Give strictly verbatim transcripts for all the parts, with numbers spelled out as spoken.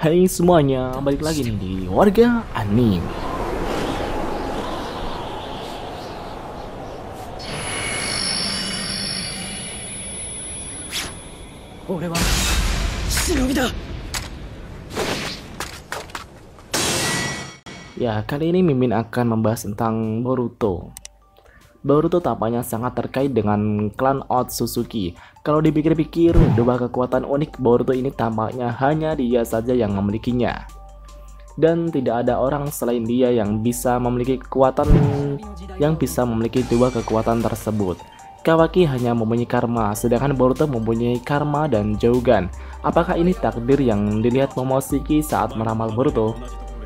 Hai semuanya, balik lagi nih di Warga Anime. Ya, kali ini Mimin akan membahas tentang Boruto. Boruto tampaknya sangat terkait dengan klan Otsutsuki. Kalau dipikir-pikir, dua kekuatan unik Boruto ini tampaknya hanya dia saja yang memilikinya. Dan tidak ada orang selain dia yang bisa memiliki kekuatan yang bisa memiliki dua kekuatan tersebut. Kawaki hanya mempunyai karma, sedangkan Boruto mempunyai karma dan Jougan. Apakah ini takdir yang dilihat Momoshiki saat meramal Boruto?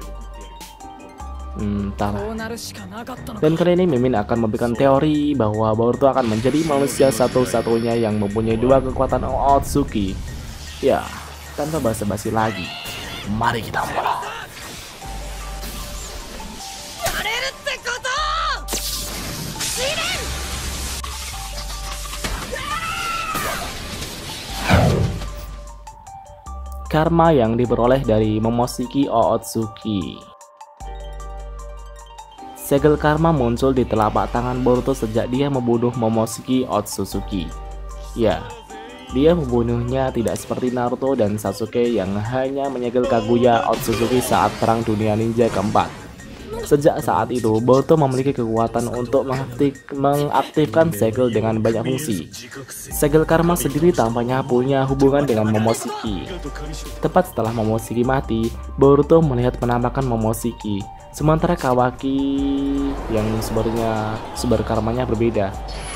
Hmm, Dan kali ini Mimin akan memberikan teori bahwa Boruto akan menjadi manusia satu-satunya yang mempunyai dua kekuatan Otsutsuki. Ya, tanpa basa-basi lagi, mari kita mulai. Karma yang diperoleh dari Momoshiki Otsutsuki. Segel karma muncul di telapak tangan Boruto sejak dia membunuh Momoshiki Otsutsuki. Ya, dia membunuhnya tidak seperti Naruto dan Sasuke yang hanya menyegel Kaguya Otsutsuki saat Perang Dunia Ninja keempat. Sejak saat itu, Boruto memiliki kekuatan untuk mengaktif, mengaktifkan segel dengan banyak fungsi. Segel karma sendiri tampaknya punya hubungan dengan Momoshiki. Tepat setelah Momoshiki mati, Boruto melihat penampakan Momoshiki. Sementara Kawaki yang sebenarnya sumber karmanya berbeda.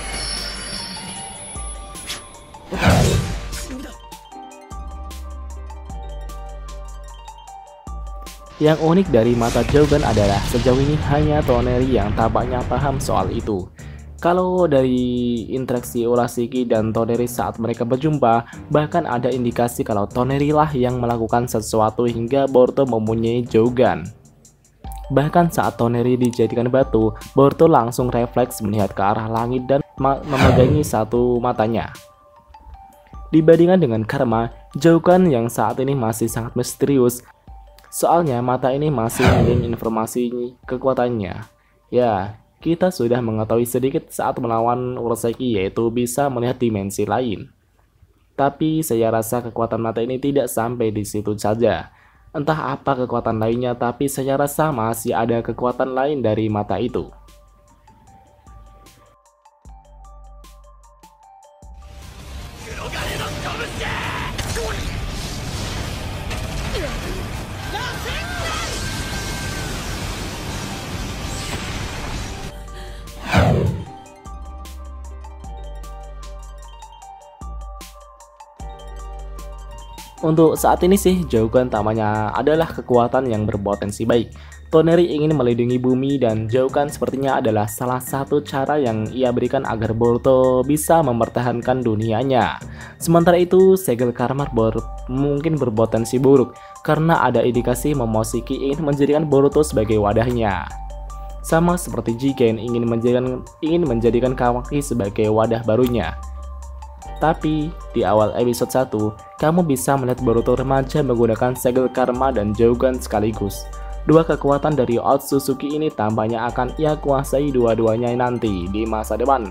Yang unik dari mata Jougan adalah sejauh ini hanya Toneri yang tampaknya paham soal itu. Kalau dari interaksi Urashiki dan Toneri saat mereka berjumpa, bahkan ada indikasi kalau Toneri lah yang melakukan sesuatu hingga Boruto mempunyai Jougan. Bahkan saat Toneri dijadikan batu, Boruto langsung refleks melihat ke arah langit dan memegangi satu matanya. Dibandingkan dengan karma, Jougan yang saat ini masih sangat misterius. Soalnya mata ini masih minim informasi kekuatannya. Ya, kita sudah mengetahui sedikit saat melawan Urashiki, yaitu bisa melihat dimensi lain. Tapi saya rasa kekuatan mata ini tidak sampai di situ saja. Entah apa kekuatan lainnya, tapi saya rasa masih ada kekuatan lain dari mata itu. Untuk saat ini sih, Jougan tampaknya adalah kekuatan yang berpotensi baik. Toneri ingin melindungi bumi dan Jougan sepertinya adalah salah satu cara yang ia berikan agar Boruto bisa mempertahankan dunianya. Sementara itu, segel karma ber mungkin berpotensi buruk karena ada indikasi Momoshiki ingin menjadikan Boruto sebagai wadahnya. Sama seperti Jigen ingin menjadikan ingin menjadikan Kawaki sebagai wadah barunya. Tapi di awal episode satu, kamu bisa melihat Boruto remaja menggunakan segel karma dan Jougan sekaligus. Dua kekuatan dari Otsutsuki ini tampaknya akan ia kuasai dua-duanya nanti di masa depan.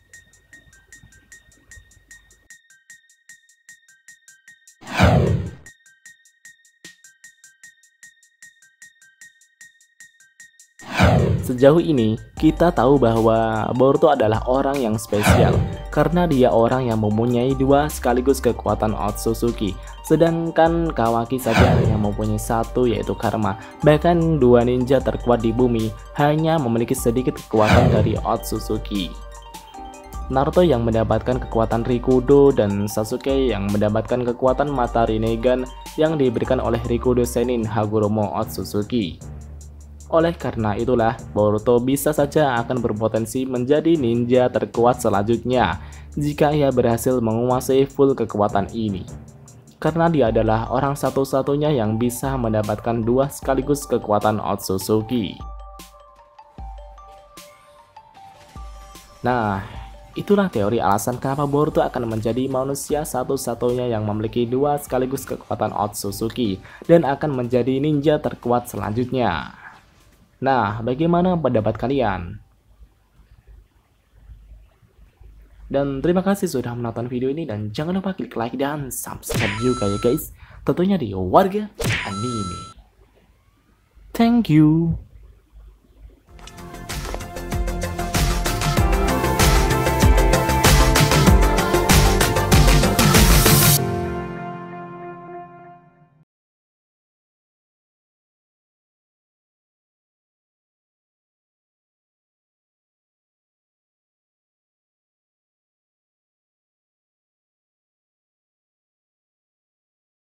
Sejauh ini, kita tahu bahwa Boruto adalah orang yang spesial karena dia orang yang mempunyai dua sekaligus kekuatan Otsutsuki, sedangkan Kawaki saja hanya mempunyai satu, yaitu karma. Bahkan dua ninja terkuat di bumi hanya memiliki sedikit kekuatan dari Otsutsuki. Naruto yang mendapatkan kekuatan Rikudo dan Sasuke yang mendapatkan kekuatan mata Rinnegan yang diberikan oleh Rikudo Sennin Hagoromo Otsutsuki. Oleh karena itulah, Boruto bisa saja akan berpotensi menjadi ninja terkuat selanjutnya jika ia berhasil menguasai full kekuatan ini. Karena dia adalah orang satu-satunya yang bisa mendapatkan dua sekaligus kekuatan Otsutsuki. Nah, Itulah teori alasan kenapa Boruto akan menjadi manusia satu-satunya yang memiliki dua sekaligus kekuatan Otsutsuki dan akan menjadi ninja terkuat selanjutnya. Nah, bagaimana pendapat kalian? Dan terima kasih sudah menonton video ini dan jangan lupa klik like dan subscribe juga ya guys. Tentunya di Warga Anime. Thank you.